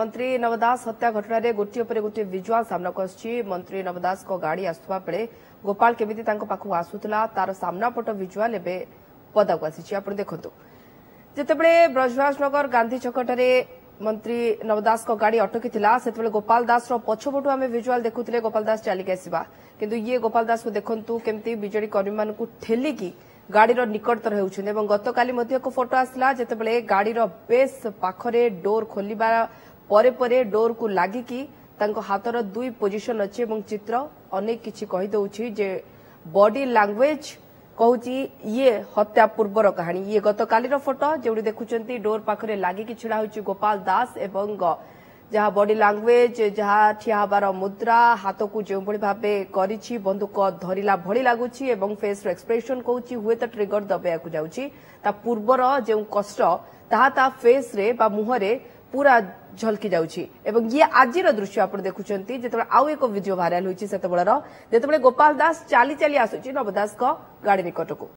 मंत्री नबा दास हत्या घटना रे गोटे पर गोटे विजुआल सामना को आछि। मंत्री नबा दास को गाड़ी आसुवा बेले गोपाल केमिति तांको पाखु आसुतला तार सामना पट विजुआल एबे पदा को आछि। आपण देखंतु जेतेबेले ब्रजराजनगर गांधी छकटारे मंत्री नबा दास को गाड़ी अटकी थिला सेतेबेले गोपाल दास रो पछपटु आमे विजुआल देखुथिले। गोपाल दास चली आसीबा किंतु ये गोपाल दास को देखंतु केमिति बिजेडी कर्मी मानकु ठेली की गाड़ी निकटतर होउछन। गतकाली मध्य एक फोटो आसला जेतेबेले गाड़ी बेस पाखरे डोर खोलिबा परे परे डोर को लागिकी तांको हातर दुई पोजिशन अछि एवं चित्र अनेक किछि कहि दउछि जे बॉडी लैंग्वेज कहूची ये हत्या पूर्वर कहानी। ये गतकालीर फोटो जेउडी देखुचंती डोर पाखरे लागिकी छिड़ा होछि गोपाल दास एवं जहाँ बॉडी लैंग्वेज जहाँ ठिया हबार मुद्रा हाथ को जो भावे करिछि बंदूक धरिला भली लागुछि एवं फेस रो एक्सप्रेशन कहूछि हुए तो ट्रिगर दबाया को जाउछि ता पूर्वर जो कष्ट ताहा ता फेस रे बा मुहरे पूरा झलकी जाउछि। एवं ये आजिर दृश्य आपण देखुचंती जेतबे आउ एक वीडियो वायरल होइछि सेतबेलर जेतबेले गोपाल दास चाली चाली आसुछि नबा दास को गाड़ी निकटको।